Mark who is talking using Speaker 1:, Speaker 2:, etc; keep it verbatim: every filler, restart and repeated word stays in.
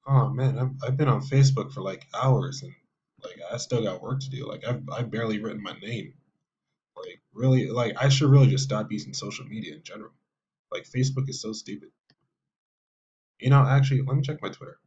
Speaker 1: Oh man, I've I've been on Facebook for like hours and like I still got work to do. Like I've I've barely written my name. Like really, like I should really just stop using social media in general. Like Facebook is so stupid. You know, actually, let me check my Twitter.